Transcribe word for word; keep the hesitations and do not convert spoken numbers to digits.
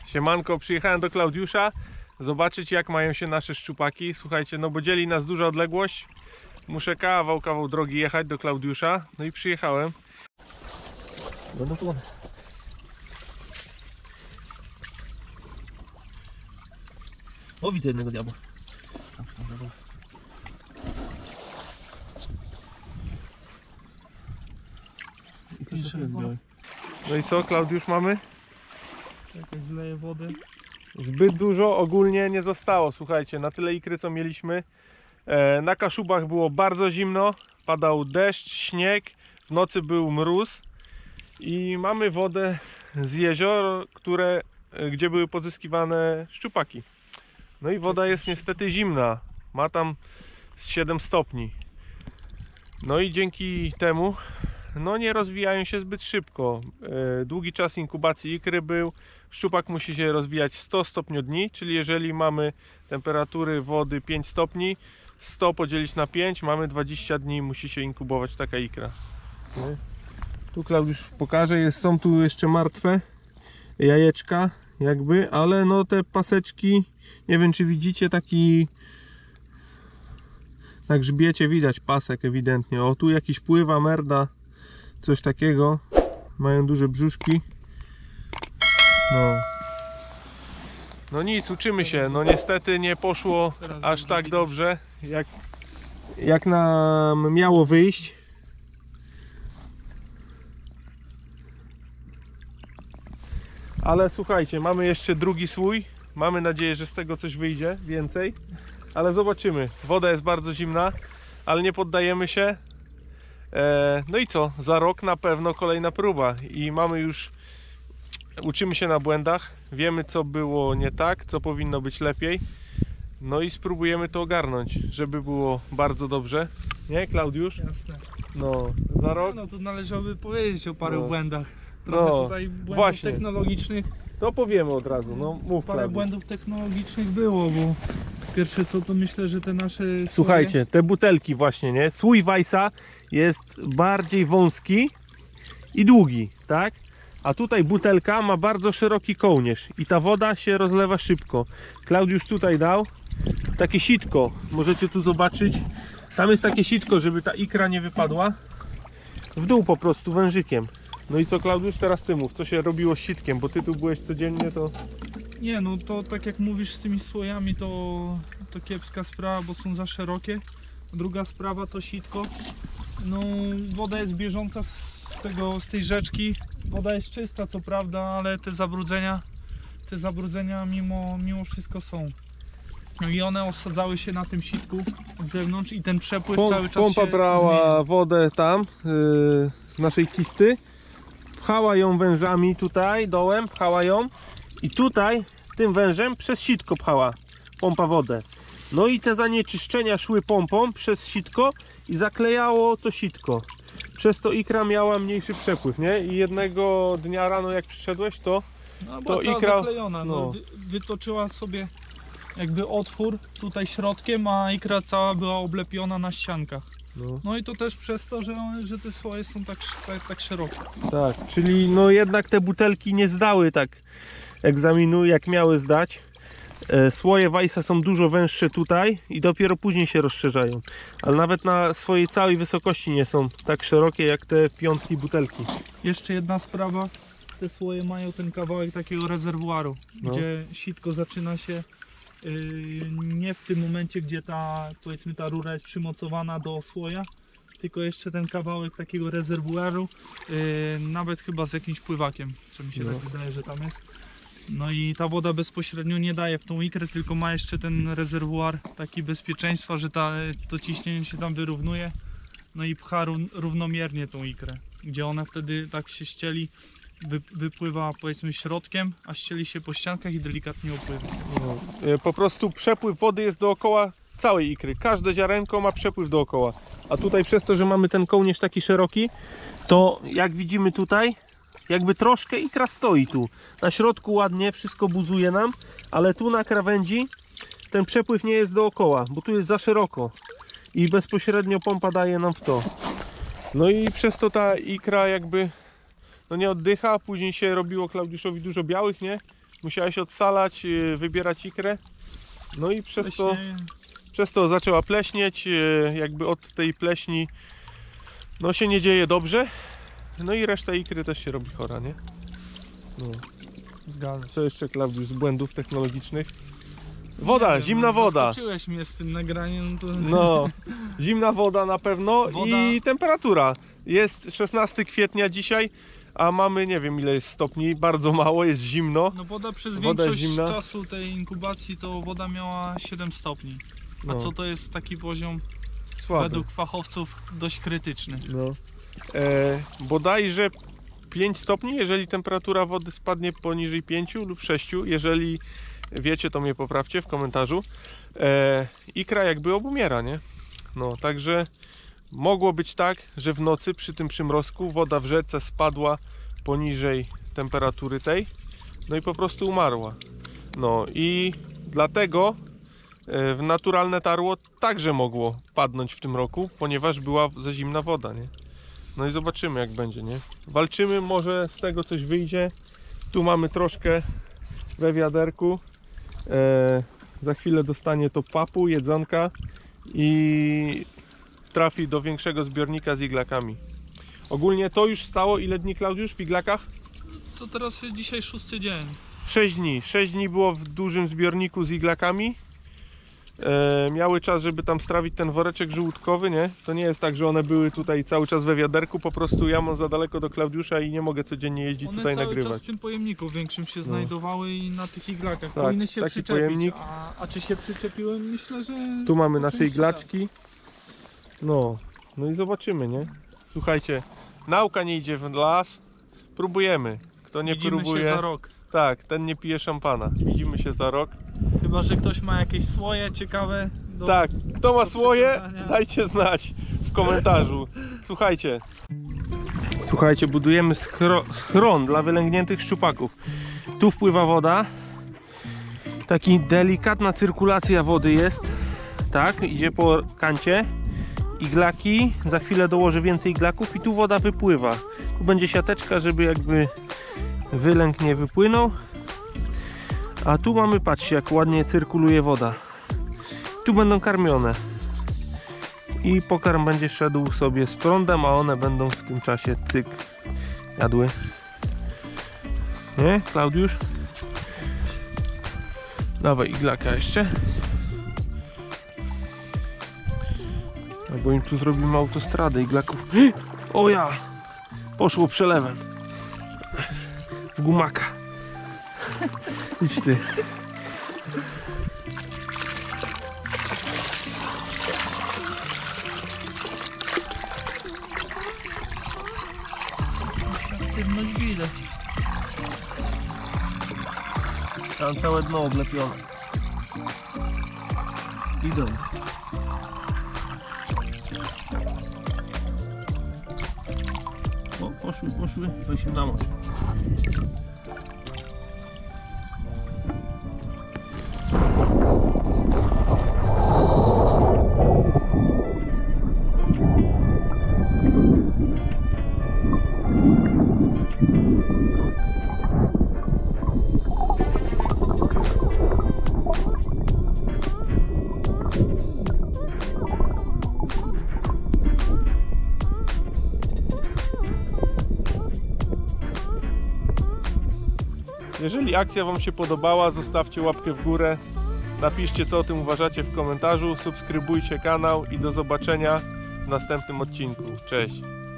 Siemanko, przyjechałem do Klaudiusza zobaczyć, jak mają się nasze szczupaki. Słuchajcie, no bo dzieli nas duża odległość. Muszę kawał, kawał drogi jechać do Klaudiusza. No i przyjechałem. No no to... O, widzę jednego diabła. No i co, Klaudiusz, mamy? Jakaś wleje wody. Zbyt dużo ogólnie nie zostało, słuchajcie, na tyle ikry co mieliśmy. E, na Kaszubach było bardzo zimno, padał deszcz, śnieg, w nocy był mróz i mamy wodę z jezior, które, gdzie były pozyskiwane szczupaki. No i woda jest niestety zimna, ma tam siedem stopni. No i dzięki temu no nie rozwijają się zbyt szybko. E, długi czas inkubacji ikry był. Szczupak musi się rozwijać sto stopni dni, czyli jeżeli mamy temperatury wody pięć stopni, sto podzielić na pięć, mamy dwadzieścia dni, musi się inkubować taka ikra. Nie? Tu Klaudiusz pokaże, jest, są tu jeszcze martwe jajeczka jakby, ale no te paseczki, nie wiem czy widzicie, taki na grzbiecie widać pasek ewidentnie. O, tu jakiś pływa, merda, coś takiego, mają duże brzuszki. No. No nic, uczymy się. No niestety nie poszło aż tak dobrze, jak, jak nam miało wyjść. Ale słuchajcie, mamy jeszcze drugi słój. Mamy nadzieję, że z tego coś wyjdzie więcej. Ale zobaczymy. Woda jest bardzo zimna, ale nie poddajemy się. No i co? Za rok na pewno kolejna próba. I mamy już... Uczymy się na błędach, wiemy co było nie tak, co powinno być lepiej. No i spróbujemy to ogarnąć, żeby było bardzo dobrze. Nie, Klaudiusz? Jasne. No, za rok? No to należałoby powiedzieć o paru no. błędach. Trochę no, tutaj błędów właśnie. technologicznych. To powiemy od razu, no mów. Parę Klaudiusz. błędów technologicznych było, bo pierwsze co to myślę, że te nasze Słuchajcie, słoje... te butelki właśnie, nie? Słój Weissa jest bardziej wąski i długi, tak? A tutaj butelka ma bardzo szeroki kołnierz i ta woda się rozlewa szybko. Klaudiusz tutaj dał takie sitko, możecie tu zobaczyć. Tam jest takie sitko, żeby ta ikra nie wypadła. W dół po prostu wężykiem. No i co, Klaudiusz, teraz ty mów, co się robiło z sitkiem, bo ty tu byłeś codziennie, to... Nie, no to tak jak mówisz z tymi słojami, to, to kiepska sprawa, bo są za szerokie. Druga sprawa to sitko. No woda jest bieżąca z, tego, z tej rzeczki. Woda jest czysta co prawda, ale te zabrudzenia, te zabrudzenia mimo, mimo wszystko są. No i one osadzały się na tym sitku od zewnątrz i ten przepływ Pom cały czas pompa się brała zmienia. wodę tam yy, z naszej kisty, pchała ją wężami tutaj dołem, pchała ją i tutaj tym wężem przez sitko pchała pompa wodę. No i te zanieczyszczenia szły pompą przez sitko i zaklejało to sitko. Przez to ikra miała mniejszy przepływ, nie? I jednego dnia rano jak przyszedłeś, to No, to była ikra zaklejona, no. no. Wy, wytoczyła sobie jakby otwór tutaj środkiem, a ikra cała była oblepiona na ściankach. No, No i to też przez to, że, że te słoje są tak, tak, tak szerokie. tak, czyli no jednak te butelki nie zdały tak egzaminu jak miały zdać. Słoje Weissa są dużo węższe tutaj i dopiero później się rozszerzają, ale nawet na swojej całej wysokości nie są tak szerokie jak te piątki butelki. Jeszcze jedna sprawa, te słoje mają ten kawałek takiego rezerwuaru, no. gdzie sitko zaczyna się yy, nie w tym momencie, gdzie ta, powiedzmy, ta rura jest przymocowana do słoja, tylko jeszcze ten kawałek takiego rezerwuaru, yy, nawet chyba z jakimś pływakiem, co mi się no. tak wydaje, że tam jest. No i ta woda bezpośrednio nie daje w tą ikrę, tylko ma jeszcze ten rezerwuar taki bezpieczeństwa, że ta, to ciśnienie się tam wyrównuje. No i pcha równomiernie tą ikrę, gdzie ona wtedy tak się ścieli, wy, wypływa powiedzmy środkiem, a ścieli się po ściankach i delikatnie opływa. No. Po prostu przepływ wody jest dookoła całej ikry, każde ziarenko ma przepływ dookoła. A tutaj przez to, że mamy ten kołnierz taki szeroki, to jak widzimy tutaj, jakby troszkę ikra stoi tu. Na środku ładnie wszystko buzuje nam, ale tu na krawędzi ten przepływ nie jest dookoła, bo tu jest za szeroko i bezpośrednio pompa daje nam w to. No i przez to ta ikra jakby no nie oddycha, później się robiło Klaudiuszowi dużo białych, nie? musiałeś odsalać, yy, wybierać ikrę. No i przez to, Pleśnieje. przez to zaczęła pleśnieć, yy, jakby od tej pleśni no się nie dzieje dobrze. No i reszta ikry też się robi chora, nie? No. Zgadza się. Co jeszcze, Klaudiusz, z błędów technologicznych? Woda, Nie wiem, zimna no, woda. Zaskoczyłeś mnie z tym nagraniem. No to... No, zimna woda na pewno Woda. i temperatura. Jest szesnastego kwietnia dzisiaj, a mamy nie wiem ile jest stopni, bardzo mało, jest zimno. No woda przez Woda jest większość zimna. czasu tej inkubacji to woda miała siedem stopni. A No, co to jest taki poziom słaby. według fachowców dość krytyczny. No. E, bodajże pięć stopni, jeżeli temperatura wody spadnie poniżej pięciu lub sześciu, jeżeli wiecie, to mnie poprawcie w komentarzu. E, ikra jakby obumiera, nie? No, także mogło być tak, że w nocy przy tym przymrozku woda w rzece spadła poniżej temperatury tej, no i po prostu umarła. No i dlatego e, w naturalne tarło także mogło padnąć w tym roku, ponieważ była za zimna woda, nie? No i zobaczymy jak będzie, nie? Walczymy, może z tego coś wyjdzie. Tu mamy troszkę we wiaderku. E, za chwilę dostanie to papu, jedzonka i trafi do większego zbiornika z iglakami. Ogólnie to już stało ile dni, Klaudiusz, w iglakach? To teraz jest dzisiaj szósty dzień. sześć dni. sześć dni było w dużym zbiorniku z iglakami. E, miały czas, żeby tam strawić ten woreczek żółtkowy, nie? To nie jest tak, że one były tutaj cały czas we wiaderku, po prostu ja mam za daleko do Klaudiusza i nie mogę codziennie jeździć One tutaj cały nagrywać. czas w tym pojemniku większym się No. znajdowały i na tych iglakach. Tak, Powinny się taki przyczepić. pojemnik. A, a czy się przyczepiłem? Myślę, że... Tu mamy po nasze części iglaczki. No, no i zobaczymy, nie? Słuchajcie, nauka nie idzie w las. Próbujemy. Kto tak. nie Widzimy próbuje, się za rok. tak, ten nie pije szampana. Widzimy się za rok. Chyba że ktoś ma jakieś słoje ciekawe. Do... Tak, kto ma do swoje, przekazania. dajcie znać w komentarzu. Słuchajcie. Słuchajcie, budujemy schro schron dla wylęgniętych szczupaków. Tu wpływa woda. Taki delikatna cyrkulacja wody jest. Tak, idzie po kancie. Iglaki, za chwilę dołożę więcej iglaków i tu woda wypływa. Tu będzie siateczka, żeby jakby wylęk nie wypłynął. A tu mamy, patrzcie jak ładnie cyrkuluje woda. Tu będą karmione. I pokarm będzie szedł sobie z prądem, a one będą w tym czasie cyk jadły. Nie, Klaudiusz? Dawaj iglaka jeszcze. Albo im tu zrobimy autostradę iglaków. O ja! Poszło przelewem. W gumaka. Idź ty. Aktywność widać. Tam całe dno oblepione. Idą. O, poszły, poszły. Weź im na moc. Jeżeli akcja Wam się podobała, zostawcie łapkę w górę. Napiszcie co o tym uważacie w komentarzu. Subskrybujcie kanał i do zobaczenia w następnym odcinku. Cześć!